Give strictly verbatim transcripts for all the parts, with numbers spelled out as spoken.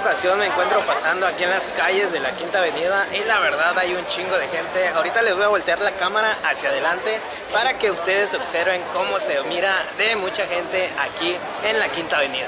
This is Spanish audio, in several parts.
ocasión me encuentro pasando aquí en las calles de la Quinta Avenida y la verdad hay un chingo de gente. Ahorita les voy a voltear la cámara hacia adelante para que ustedes observen cómo se mira de mucha gente aquí en la Quinta Avenida.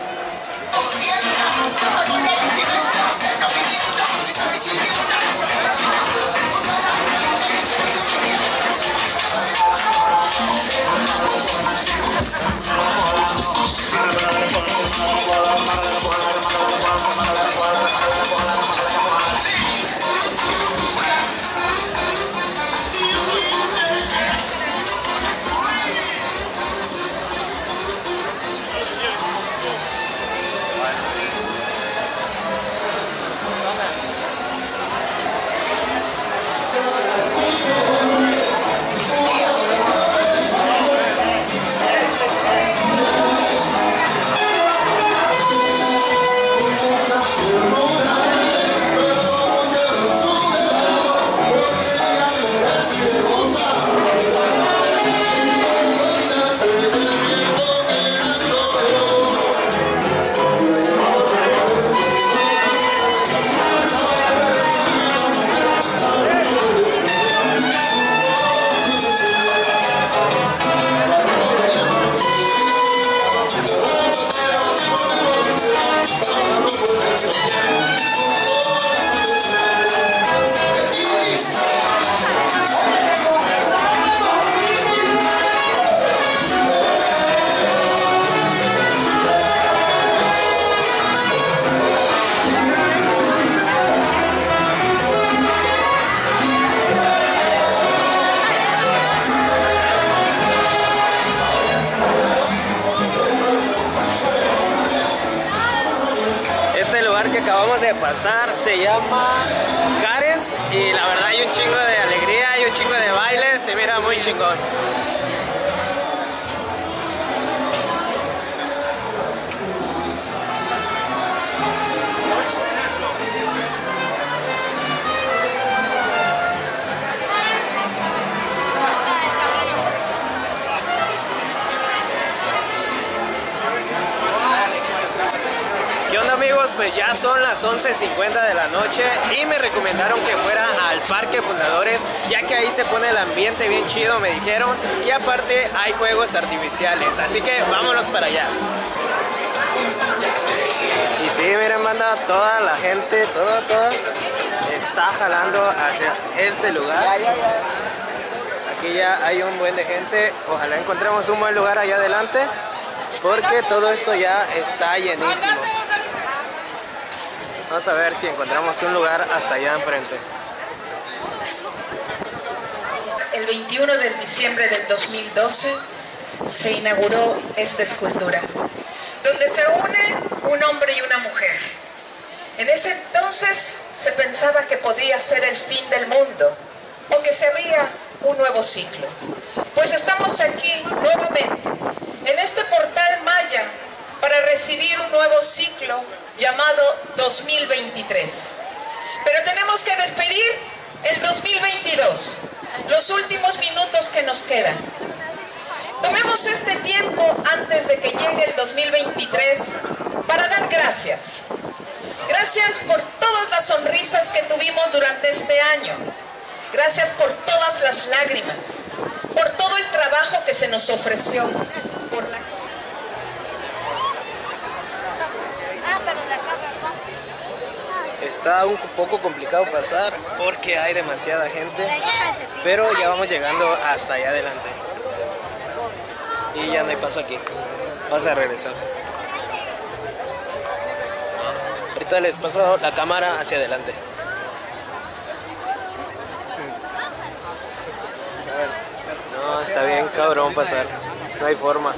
Acabamos de pasar se llama Karen's y la verdad hay un chingo de alegría, hay un chingo de baile, se mira muy chingón. Amigos, pues ya son las once cincuenta de la noche y me recomendaron que fuera al Parque Fundadores, ya que ahí se pone el ambiente bien chido, me dijeron, y aparte hay juegos artificiales, así que vámonos para allá. Y sí, miren banda, toda la gente, toda, toda está jalando hacia este lugar. Aquí ya hay un buen de gente, ojalá encontremos un buen lugar allá adelante, porque todo esto ya está llenísimo. Vamos a ver si encontramos un lugar hasta allá enfrente. El veintiuno de diciembre del dos mil doce se inauguró esta escultura, donde se une un hombre y una mujer. En ese entonces se pensaba que podía ser el fin del mundo o que se abría un nuevo ciclo. Pues estamos aquí nuevamente, en este portal maya, para recibir un nuevo ciclo llamado dos mil veintitrés. Pero tenemos que despedir el dos mil veintidós, los últimos minutos que nos quedan. Tomemos este tiempo antes de que llegue el dos mil veintitrés para dar gracias. Gracias por todas las sonrisas que tuvimos durante este año. Gracias por todas las lágrimas, por todo el trabajo que se nos ofreció, por la Está un poco complicado pasar porque hay demasiada gente, pero ya vamos llegando hasta allá adelante. Y ya no hay paso aquí. Vamos a regresar. Ahorita les paso la cámara hacia adelante. No, está bien cabrón pasar. No hay forma.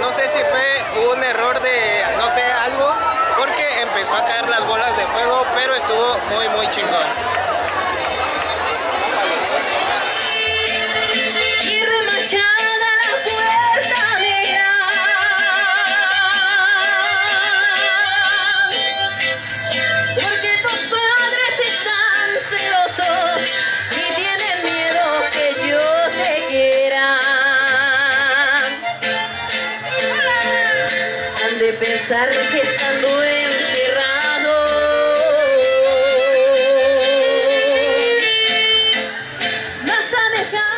no sé si fue un error de, no sé, algo, porque empezó a caer las bolas de fuego, pero estuvo muy, muy chingón. Y remachada la puerta de gran, porque tus padres están celosos y tienen miedo que yo te quiera. Han de pensar que estando encerrado vas a dejar.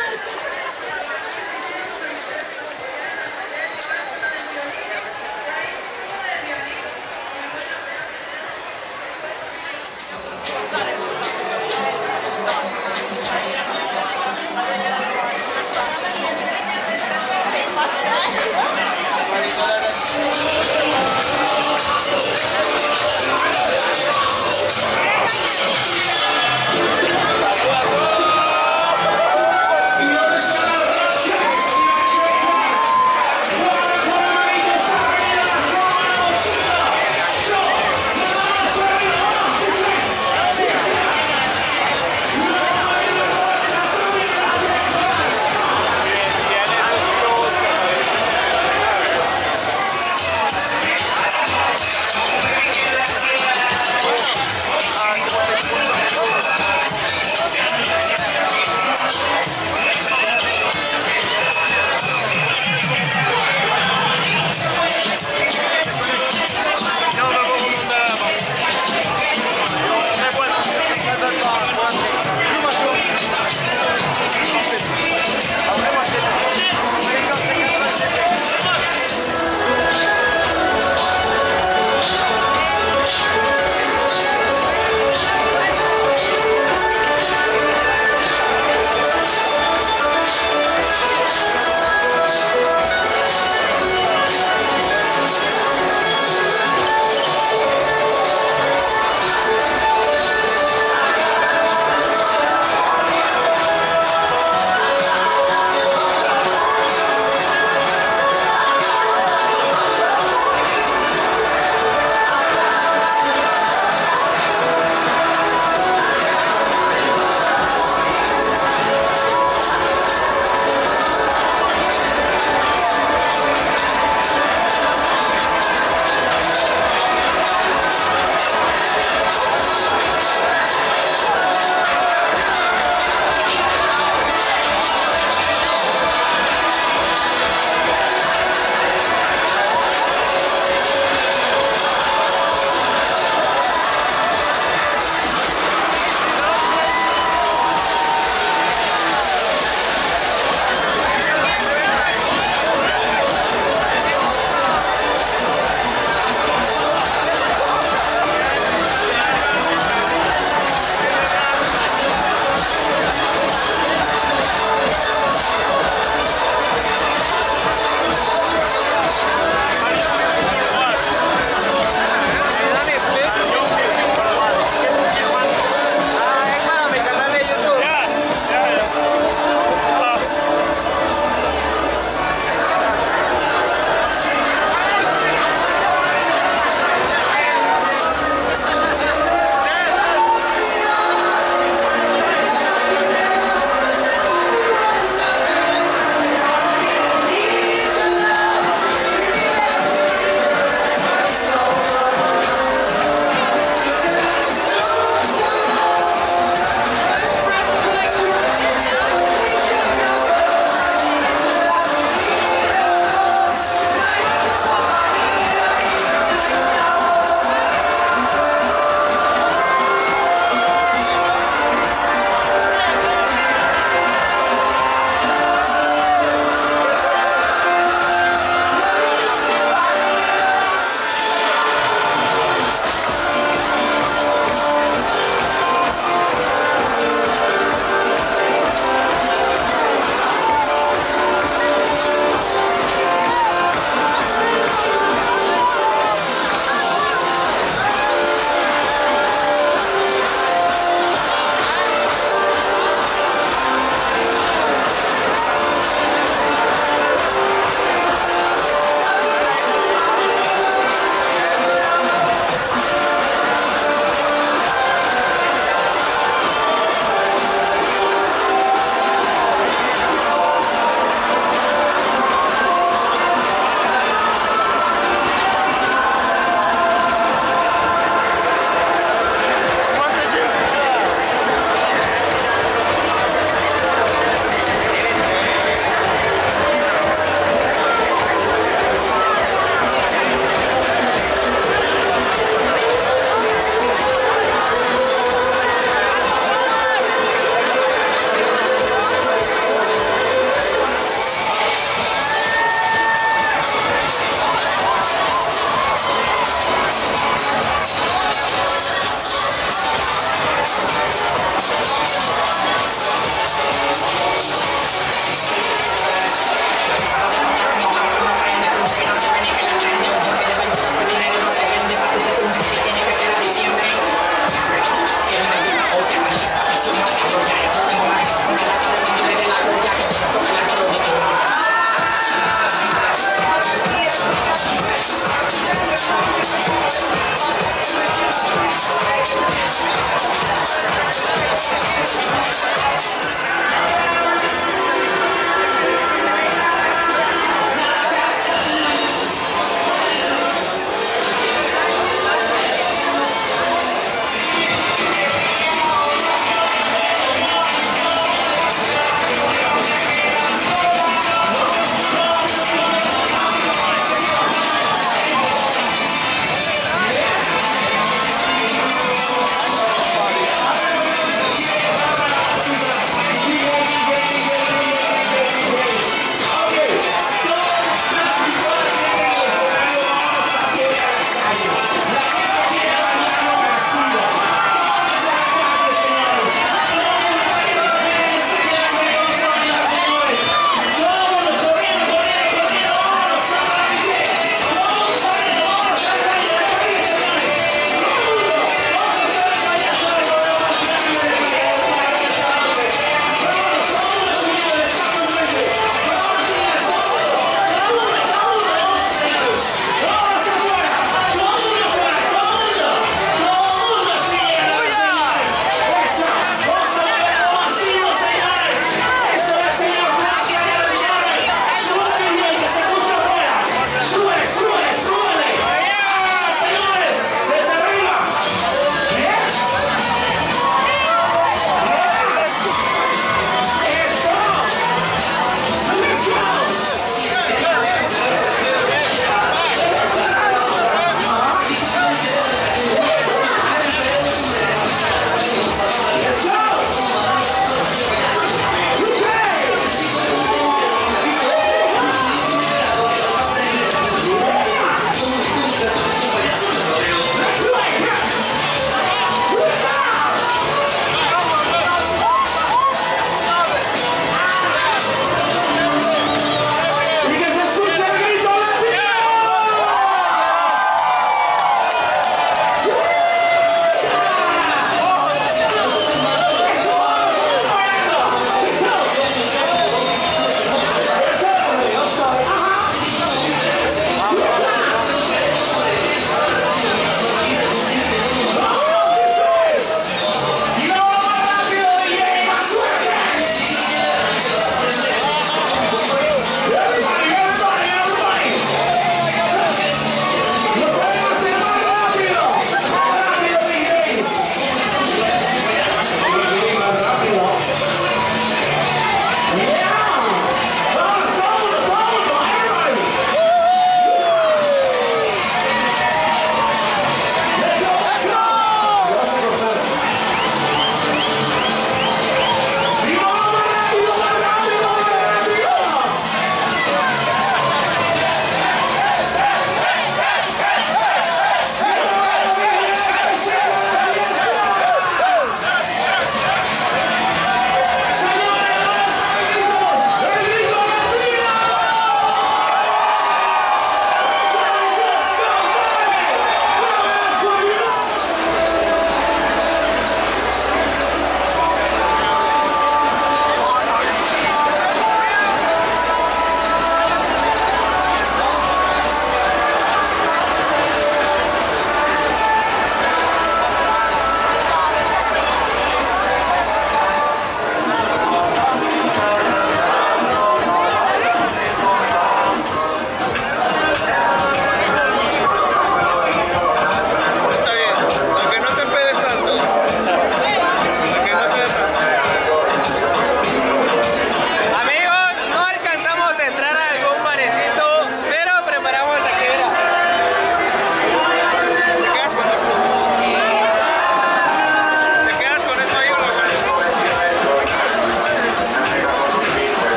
Thank you.